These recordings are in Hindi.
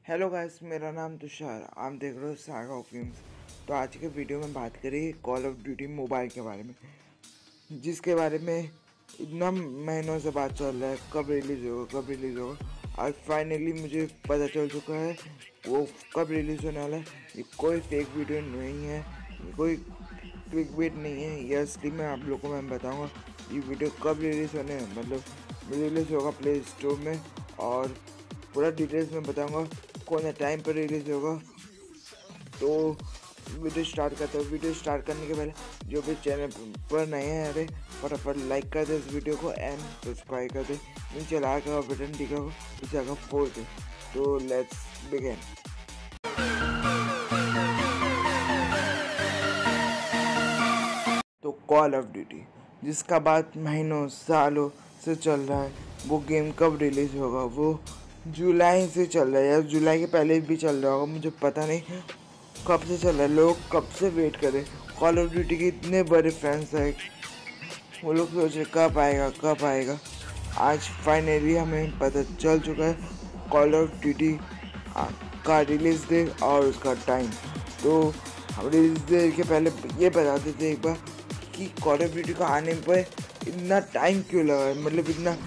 हेलो गाइस, मेरा नाम तुषार। आप देख रहे हो सागा ऑफ गेम्स। तो आज के वीडियो में बात करेंगे कॉल ऑफ ड्यूटी मोबाइल के बारे में, जिसके बारे में इतना महीनों से बात चल रहा है, कब रिलीज़ होगा कब रिलीज़ होगा। आज फाइनली मुझे पता चल चुका है वो कब रिलीज़ होने वाला है। ये कोई फेक वीडियो नहीं है, ये कोई क्लिक बेट नहीं है, ये असली में आप लोगों को मैं बताऊँगा ये वीडियो कब रिलीज़ होने है। मतलब रिलीज़ होगा प्ले स्टोर में, और पूरा डिटेल्स में बताऊँगा कौन सा टाइम पर रिलीज़ होगा। तो वीडियो स्टार्ट करते हैं। वीडियो स्टार्ट करने के पहले जो भी चैनल पर नए हैं, अरे फटाफट लाइक कर दे इस वीडियो को एंड सब्सक्राइब कर दे। नीचे लाइक का बटन दिखा हो, इसे आगे फोड़ दे। तो लेट्स बिगिन। तो कॉल ऑफ ड्यूटी, जिसका बात महीनों सालों से चल रहा है, वो गेम कब रिलीज़ होगा। वो जुलाई से चल रहा है, या जुलाई के पहले भी चल रहा होगा, मुझे पता नहीं कब से चल रहा है। लोग कब से वेट करें। कॉल ऑफ ड्यूटी के इतने बड़े फैंस हैं, वो लोग सोच रहे कब आएगा कब आएगा। आज फाइनली हमें पता चल चुका है कॉल ऑफ ड्यूटी का रिलीज़ डेट और उसका टाइम। तो हम रिलीज़ डेट के पहले ये बता देते एक बार कि कॉल ऑफ ड्यूटी का आने पर इतना टाइम क्यों लगा है। मतलब इतना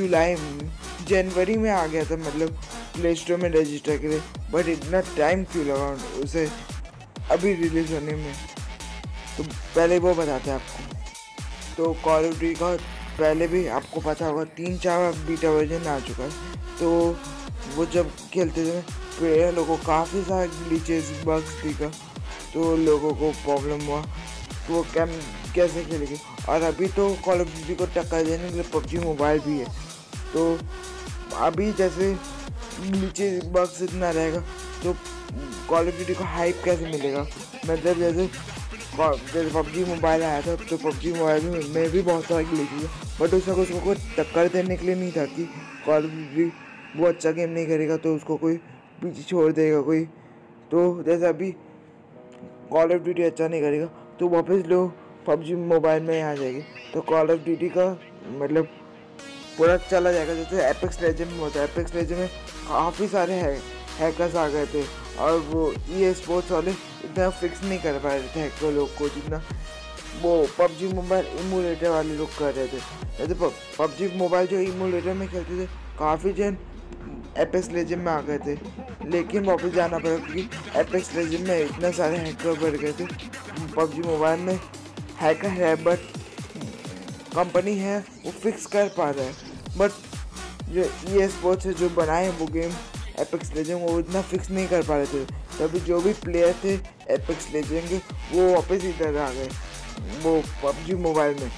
जनवरी में आ गया था, मतलब प्ले स्टोर में रजिस्टर करे, बट इतना टाइम क्यों लगा उसे अभी रिलीज़ होने में। तो पहले वो बताते हैं आपको। तो कॉल ऑफ ड्यूटी का पहले भी आपको पता होगा 3-4 बीटा वर्जन आ चुका है। तो वो जब खेलते थे प्लेयर लोगों को काफ़ी सारे ग्लिचेस बग्स दिखा, तो लोगों को प्रॉब्लम हुआ तो वो कैसे खेलेंगे। और अभी तो कॉल ऑफ ड्यूटी को टक्कर देने के लिए पबजी मोबाइल भी है। तो अभी जैसे नीचे बग्स इतना रहेगा तो कॉल ऑफ ड्यूटी को हाइप कैसे मिलेगा। मतलब जैसे पबजी मोबाइल आया था, तो पबजी मोबाइल में भी बहुत सारे ग्लिचेस है, बट उसको कोई टक्कर देने के लिए नहीं था कि कॉल ऑफ ड्यूटी वो अच्छा गेम नहीं करेगा तो उसको कोई पीछे छोड़ देगा कोई। तो जैसे अभी कॉल ऑफ ड्यूटी अच्छा नहीं करेगा तो वापस लोग पबजी मोबाइल में आ जाएगी। तो कॉल ऑफ ड्यूटी का मतलब पूरा चला जाएगा। जैसे एपेक्स लेजेंड में होता है, एपेक्स लेजेंड में काफ़ी सारे हैकर्स आ गए थे, और वो ई स्पोर्ट्स वाले इतना फिक्स नहीं कर पा रहे थे हैकर लोग को जितना वो पबजी मोबाइल इमुलेटर वाले लोग कर रहे थे। जैसे पबजी मोबाइल जो इमुलेटर में खेलते थे, काफ़ी जन एपेक्स लेजेंड में आ गए थे, लेकिन वापस जाना पड़ा क्योंकि एपेक्स लेजेंड में इतने सारे हैकर बढ़ गए थे। पबजी मोबाइल में हैकर है, बट कंपनी है वो फिक्स कर पा रहा है, बट जो ई स्पोर्ट्स है जो बनाए हैं वो गेम एपेक्स लेजेंड, वो इतना फिक्स नहीं कर पा रहे थे। तभी जो भी प्लेयर थे एपेक्स लेजेंड के, वो वापस इधर आ गए वो पबजी मोबाइल में।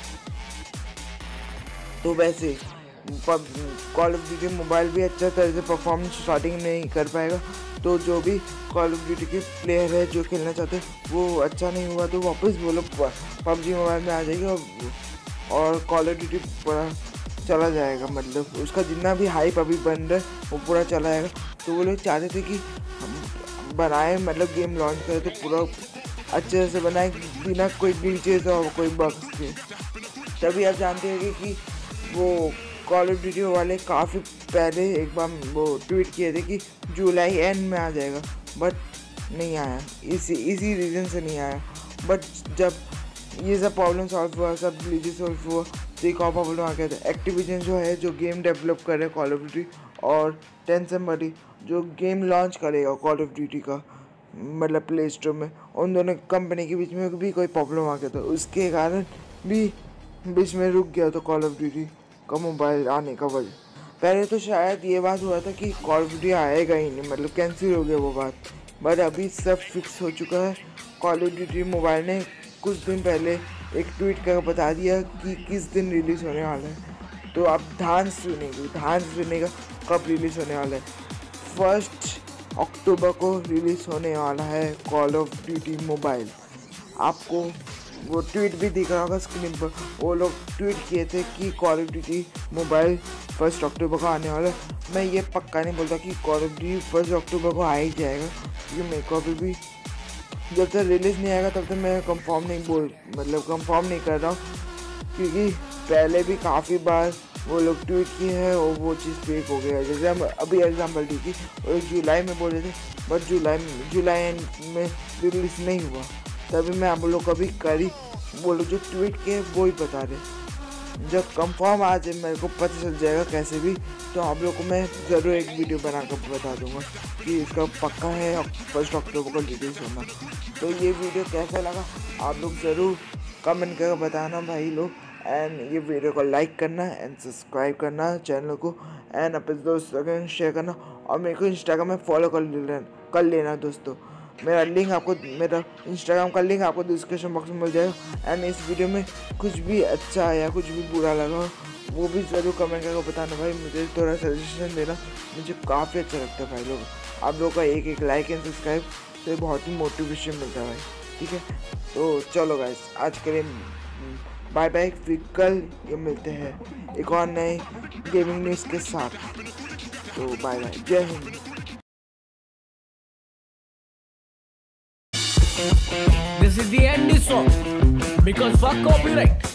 तो वैसे कॉल ऑफ ड्यूटी मोबाइल भी अच्छा तरह से परफॉर्मेंस स्टार्टिंग नहीं कर पाएगा। तो जो भी कॉल ऑफ ड्यूटी के प्लेयर है जो खेलना चाहते हैं, वो अच्छा नहीं हुआ तो वापस वो लोग पबजी मोबाइल में आ जाएगा और कॉल ऑफ ड्यूटी पूरा चला जाएगा। मतलब उसका जितना भी हाइप अभी बन रहा है वो पूरा चला जाएगा। तो वो लोग चाहते थे कि हम बनाए, मतलब गेम लॉन्च करें तो पूरा अच्छे से बनाए बिना कोई ग्लिचेस और कोई बग्स के। तभी आप जानते हैं कि वो कॉल ऑफ ड्यूटी वाले काफ़ी पहले एक बार वो ट्वीट किए थे कि जुलाई एंड में आ जाएगा, बट नहीं आया। इसी रीज़न से नहीं आया। बट जब ये सब प्रॉब्लम सॉल्व हुआ, सब ग्लिचेस सॉल्व हुआ, तो एक और प्रॉब्लम आ गया था। एक्टिविजन जो है जो गेम डेवलप कर रहे हैं कॉल ऑफ ड्यूटी, और टेंशन बड़ी जो गेम लॉन्च करेगा कॉल ऑफ ड्यूटी का, मतलब प्ले स्टोर में, उन दोनों कंपनी के बीच में भी कोई प्रॉब्लम आ गया था। उसके कारण भी बीच में रुक गया था कॉल ऑफ ड्यूटी का मोबाइल आने का वजह। पहले तो शायद ये बात हुआ था कि कॉल ऑफ ड्यूटी आएगा ही नहीं, मतलब कैंसिल हो गया वो बात, बट अभी सब फिक्स हो चुका है। कॉल ऑफ ड्यूटी मोबाइल ने कुछ दिन पहले एक ट्वीट कर बता दिया कि किस दिन रिलीज़ होने वाला है। तो आप ध्यान सुनेगा कब रिलीज़ होने वाला है। 1 अक्टूबर को रिलीज़ होने वाला है कॉल ऑफ ड्यूटी मोबाइल। आपको वो ट्वीट भी दिख रहा होगा स्क्रीन पर। वो लोग ट्वीट किए थे कि कॉल ऑफ ड्यूटी मोबाइल 1 अक्टूबर को आने वाला है। मैं ये पक्का नहीं बोलता कि कॉल ऑफ ड्यूटी 1 अक्टूबर को आ ही जाएगा, क्योंकि मेरे को अभी भी जब तक रिलीज़ नहीं आएगा तब तक मैं कंफर्म नहीं कर रहा हूँ, क्योंकि पहले भी काफ़ी बार वो लोग ट्वीट किए हैं और वो चीज़ फेक हो गया है। जैसे हम अभी एग्जांपल दी थी, वो जुलाई में बोले थे, बट जुलाई में रिलीज नहीं हुआ। तभी मैं आप लोग को अभी करी, वो लोग जो ट्वीट किए वो ही बता रहे। जब कंफर्म आ जाए मेरे को पता चल जाएगा कैसे भी, तो आप लोग को मैं ज़रूर एक वीडियो बना कर बता दूंगा कि इसका पक्का है 1 अक्टूबर को रिलीज होना। तो ये वीडियो कैसा लगा आप लोग ज़रूर कमेंट करके बताना भाई लोग। एंड ये वीडियो को लाइक करना एंड सब्सक्राइब करना चैनल को, एंड अपने दोस्तों के शेयर करना, और मेरे को इंस्टाग्राम में फॉलो कर लेना दोस्तों। मेरा इंस्टाग्राम का लिंक आपको डिस्क्रिप्शन बॉक्स में मिल जाएगा। एंड इस वीडियो में कुछ भी अच्छा या कुछ भी बुरा लगा वो भी ज़रूर कमेंट करके बताना भाई। मुझे थोड़ा सजेशन देना, मुझे काफ़ी अच्छा लगता है भाई लोग। आप लोगों का एक लाइक एंड सब्सक्राइब से बहुत ही मोटिवेशन मिलता है भाई, ठीक है। तो चलो गाइस, आज के लिए बाय बाय। फिर कल ये मिलते हैं एक और नए गेमिंग न्यूज़ के साथ। तो बाय बाय, जय Hind. This is the end this song because fuck copyright.